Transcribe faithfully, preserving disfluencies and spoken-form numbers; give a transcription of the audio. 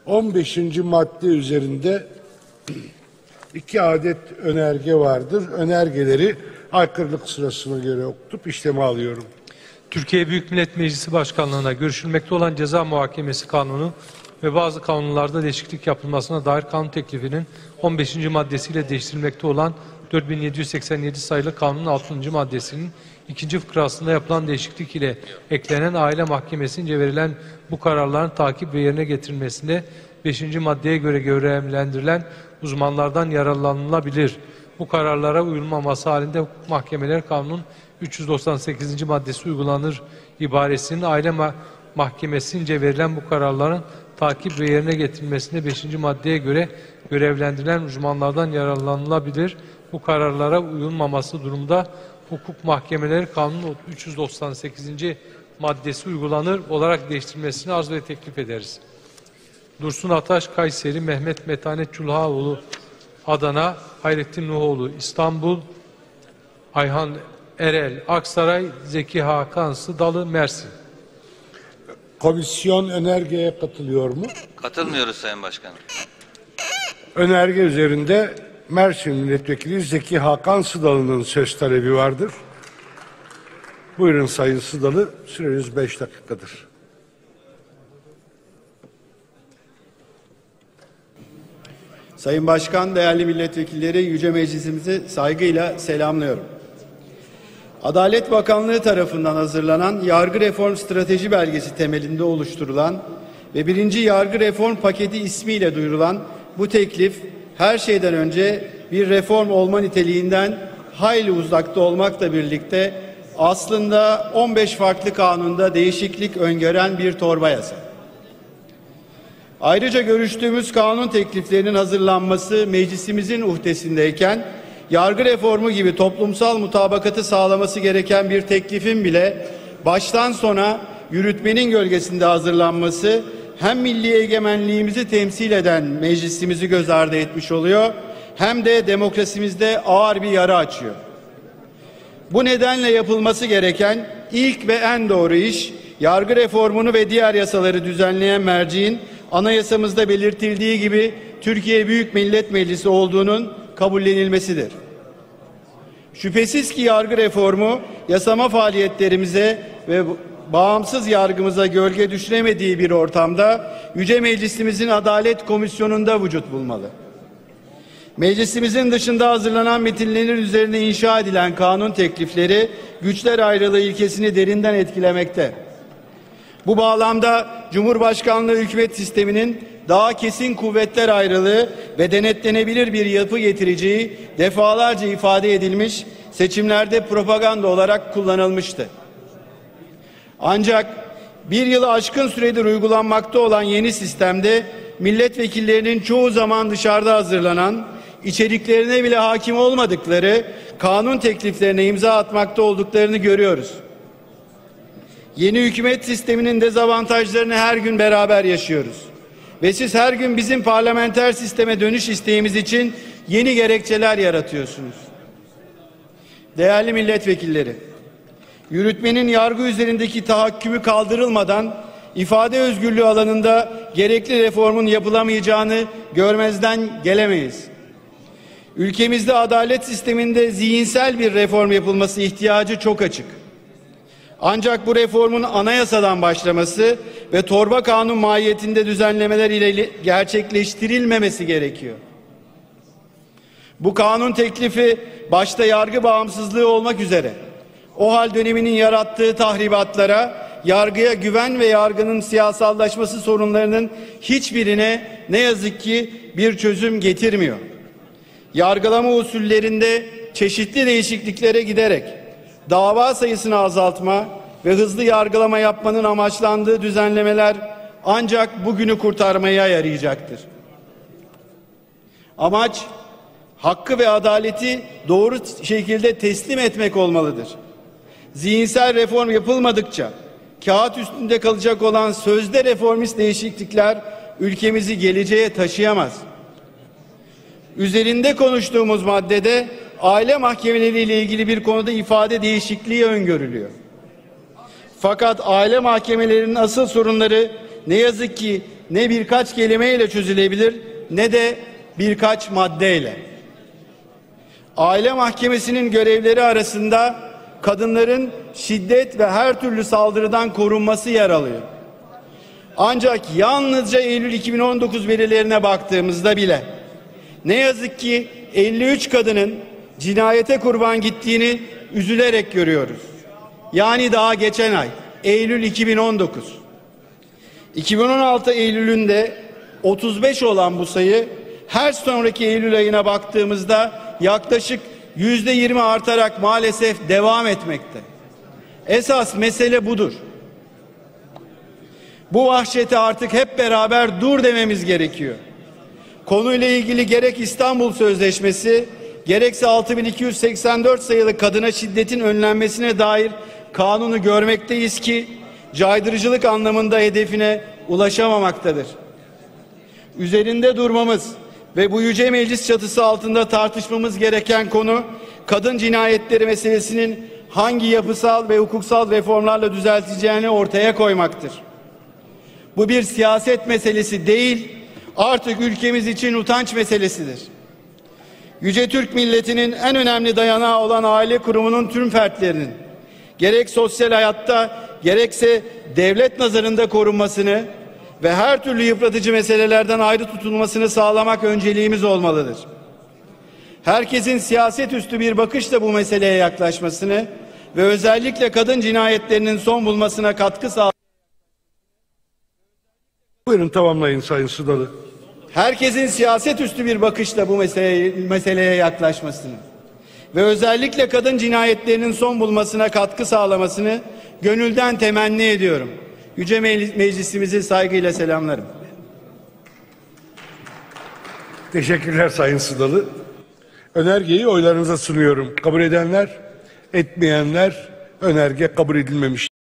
on beşinci madde üzerinde iki adet önerge vardır. Önergeleri aykırılık sırasına göre okutup işleme alıyorum. Türkiye Büyük Millet Meclisi Başkanlığı'na görüşülmekte olan Ceza Muhakemesi Kanunu ve bazı kanunlarda değişiklik yapılmasına dair kanun teklifinin on beşinci maddesiyle değiştirilmekte olan dört bin yedi yüz seksen yedi sayılı kanunun altıncı maddesinin ikinci fıkrasında yapılan değişiklik ile eklenen aile mahkemesince verilen bu kararların takip ve yerine getirilmesinde beşinci maddeye göre görevlendirilen uzmanlardan yararlanılabilir. Bu kararlara uyulmaması halinde Hukuk Mahkemeleri Kanunu'nun üç yüz doksan sekizinci maddesi uygulanır ibaresinin aile ma mahkemesince verilen bu kararların takip ve yerine getirilmesinde beşinci maddeye göre görevlendirilen uzmanlardan yararlanılabilir. Bu kararlara uyulmaması durumda Hukuk Mahkemeleri Kanunu'nun üç yüz doksan sekizinci maddesi uygulanır olarak değiştirilmesini arz ve teklif ederiz. Dursun Ataş, Kayseri, Mehmet Metanet Çulhaoğlu, Adana, Hayrettin Nuhoğlu, İstanbul, Ayhan Erel, Aksaray, Zeki Hakan Sıdalı, Mersin. Komisyon önergeye katılıyor mu? Katılmıyoruz Sayın Başkanım. Önerge üzerinde Mersin Milletvekili Zeki Hakan Sıdalı'nın söz talebi vardır. Buyurun Sayın Sıdalı, süreniz beş dakikadır. Sayın Başkan, değerli milletvekilleri, Yüce Meclisimizi saygıyla selamlıyorum. Adalet Bakanlığı tarafından hazırlanan Yargı Reform Strateji Belgesi temelinde oluşturulan ve birinci Yargı Reform Paketi ismiyle duyurulan bu teklif her şeyden önce bir reform olma niteliğinden hayli uzakta olmakla birlikte aslında on beş farklı kanunda değişiklik öngören bir torba yasa. Ayrıca görüştüğümüz kanun tekliflerinin hazırlanması meclisimizin uhdesindeyken yargı reformu gibi toplumsal mutabakatı sağlaması gereken bir teklifin bile baştan sona yürütmenin gölgesinde hazırlanması hem milli egemenliğimizi temsil eden meclisimizi göz ardı etmiş oluyor, hem de demokrasimizde ağır bir yara açıyor. Bu nedenle yapılması gereken ilk ve en doğru iş, yargı reformunu ve diğer yasaları düzenleyen merciğin anayasamızda belirtildiği gibi Türkiye Büyük Millet Meclisi olduğunun kabullenilmesidir. Şüphesiz ki yargı reformu yasama faaliyetlerimize ve bağımsız yargımıza gölge düşüremediği bir ortamda Yüce Meclisimizin Adalet Komisyonu'nda vücut bulmalı. Meclisimizin dışında hazırlanan metinlerin üzerine inşa edilen kanun teklifleri güçler ayrılığı ilkesini derinden etkilemekte. Bu bağlamda Cumhurbaşkanlığı hükümet sisteminin daha kesin kuvvetler ayrılığı ve denetlenebilir bir yapı getireceği defalarca ifade edilmiş, seçimlerde propaganda olarak kullanılmıştı. Ancak bir yılı aşkın süredir uygulanmakta olan yeni sistemde milletvekillerinin çoğu zaman dışarıda hazırlanan, içeriklerine bile hakim olmadıkları kanun tekliflerine imza atmakta olduklarını görüyoruz. Yeni hükümet sisteminin dezavantajlarını her gün beraber yaşıyoruz. Ve siz her gün bizim parlamenter sisteme dönüş isteğimiz için yeni gerekçeler yaratıyorsunuz. Değerli milletvekilleri, yürütmenin yargı üzerindeki tahakkümü kaldırılmadan ifade özgürlüğü alanında gerekli reformun yapılamayacağını görmezden gelemeyiz. Ülkemizde adalet sisteminde zihinsel bir reform yapılması ihtiyacı çok açık. Ancak bu reformun anayasadan başlaması ve torba kanun mahiyetinde düzenlemeler ile gerçekleştirilmemesi gerekiyor. Bu kanun teklifi başta yargı bağımsızlığı olmak üzere o hal döneminin yarattığı tahribatlara, yargıya güven ve yargının siyasallaşması sorunlarının hiçbirine ne yazık ki bir çözüm getirmiyor. Yargılama usullerinde çeşitli değişikliklere giderek dava sayısını azaltma ve hızlı yargılama yapmanın amaçlandığı düzenlemeler ancak bugünü kurtarmaya yarayacaktır. Amaç hakkı ve adaleti doğru şekilde teslim etmek olmalıdır. Zihinsel reform yapılmadıkça kağıt üstünde kalacak olan sözde reformist değişiklikler ülkemizi geleceğe taşıyamaz. Üzerinde konuştuğumuz maddede aile mahkemeleri ile ilgili bir konuda ifade değişikliği öngörülüyor. Fakat aile mahkemelerinin asıl sorunları ne yazık ki ne birkaç kelimeyle çözülebilir ne de birkaç maddeyle. Aile Mahkemesi'nin görevleri arasında kadınların şiddet ve her türlü saldırıdan korunması yer alıyor. Ancak yalnızca Eylül iki bin on dokuz verilerine baktığımızda bile ne yazık ki elli üç kadının cinayete kurban gittiğini üzülerek görüyoruz. Yani daha geçen ay Eylül iki bin on dokuz. iki bin on altı Eylül'ünde otuz beş olan bu sayı her sonraki Eylül ayına baktığımızda yaklaşık yüzde yirmi artarak maalesef devam etmekte. Esas mesele budur. Bu vahşete artık hep beraber dur dememiz gerekiyor. Konuyla ilgili gerek İstanbul Sözleşmesi, gerekse altı bin iki yüz seksen dört sayılı kadına şiddetin önlenmesine dair kanunu görmekteyiz ki caydırıcılık anlamında hedefine ulaşamamaktadır. Üzerinde durmamız ve bu yüce meclis çatısı altında tartışmamız gereken konu kadın cinayetleri meselesinin hangi yapısal ve hukuksal reformlarla düzelteceğini ortaya koymaktır. Bu bir siyaset meselesi değil, artık ülkemiz için utanç meselesidir. Yüce Türk milletinin en önemli dayanağı olan aile kurumunun tüm fertlerinin gerek sosyal hayatta gerekse devlet nazarında korunmasını ve her türlü yıpratıcı meselelerden ayrı tutulmasını sağlamak önceliğimiz olmalıdır. Herkesin siyaset üstü bir bakışla bu meseleye yaklaşmasını ve özellikle kadın cinayetlerinin son bulmasına katkı sağlamak. Buyurun tamamlayın Sayın Sıdalı. Herkesin siyaset üstü bir bakışla bu meseleye, meseleye yaklaşmasını ve özellikle kadın cinayetlerinin son bulmasına katkı sağlamasını gönülden temenni ediyorum. Yüce Meclisimizi saygıyla selamlarım. Teşekkürler Sayın Sıdalı. Önergeyi oylarınıza sunuyorum. Kabul edenler, etmeyenler önerge kabul edilmemiş.